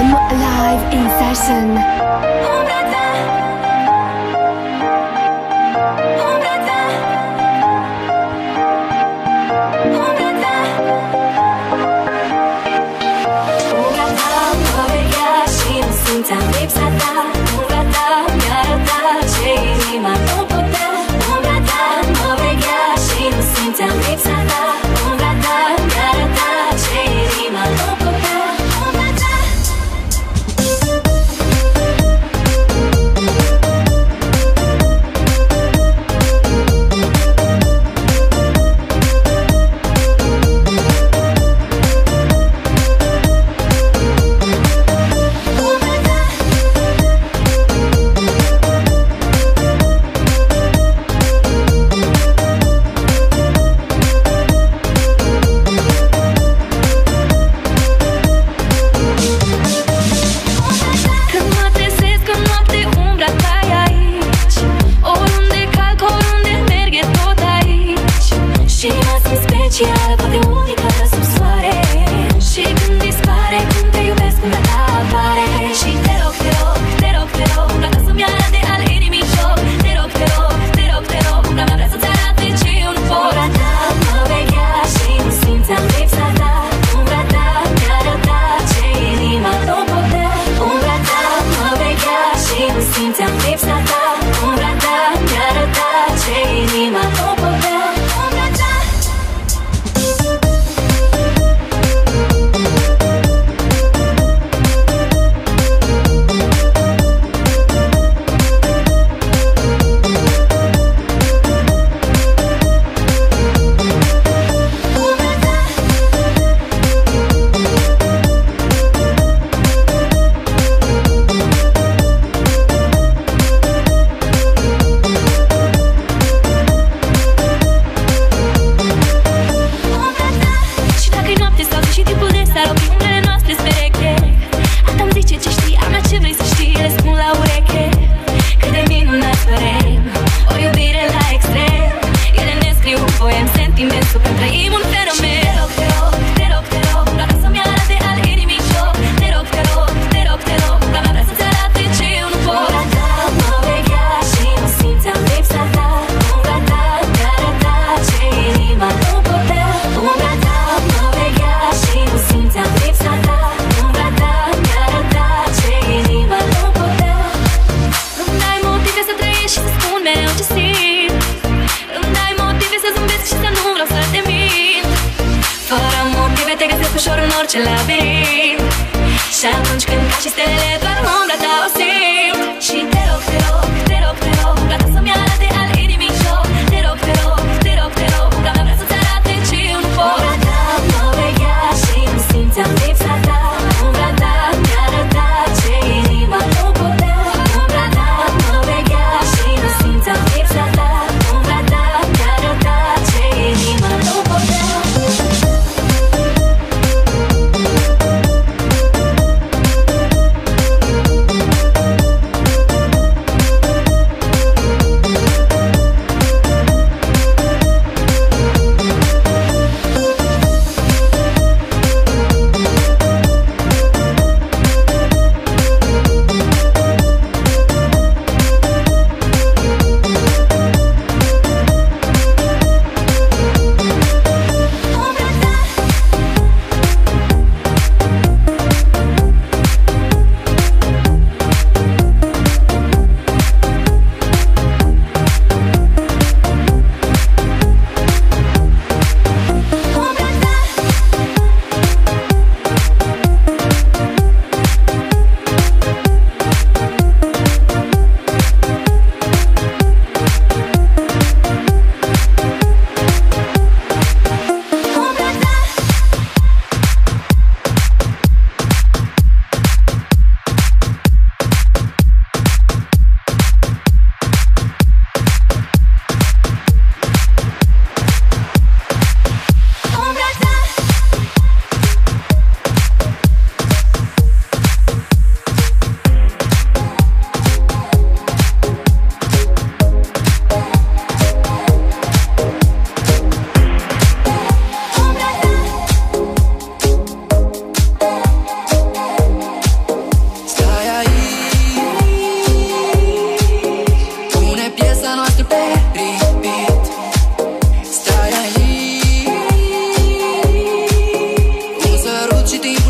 FM live in session.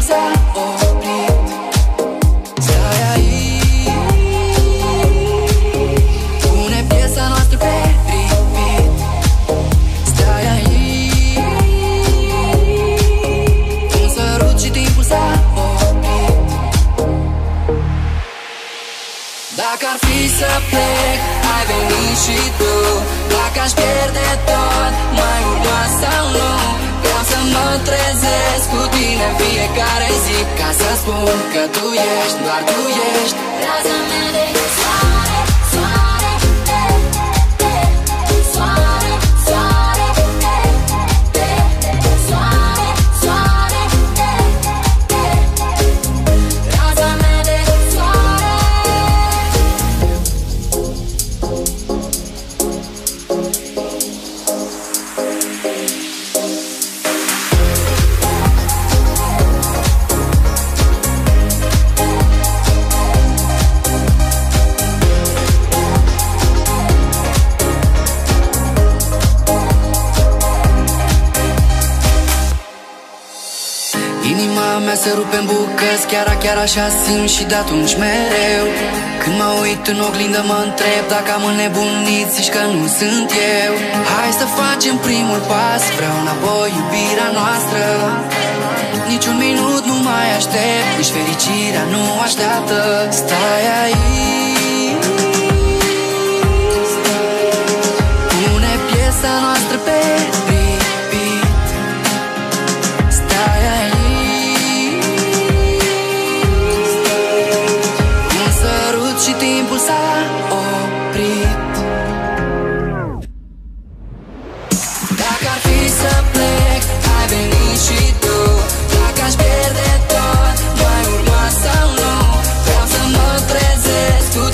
timpul s-a oprit. Stai aici, pune piesa noastră pe repeat. Stai aici, un sărut și timpul s-a oprit. Dacă ar fi să plec, ai venit și tu. Dacă aș pierde tot, mai urma sau nu? Vreau să mă trezesc cu tine fiecare zi, ca să spun că tu ești, doar tu ești raza mea de soare, soare, soare, soare, soare, soare, raza mea de soare. Inima mea se rupe în bucăți, chiar așa simt și de atunci mereu. Când mă uit în oglindă mă întreb dacă am înnebunit, zici că nu sunt eu. Hai să facem primul pas, vreau înapoi iubirea noastră. Niciun minut nu mai aștept, nici fericirea nu așteaptă. Stai aici, pune piesa noastră pe repeat. Stai aici, un sărut și timpul s-a oprit. Dacă ar fi să plec, ai venit și tu. Dacă aș pierde tot, mai urma sau nu? Vreau să mă trezesc cu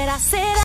Será, será.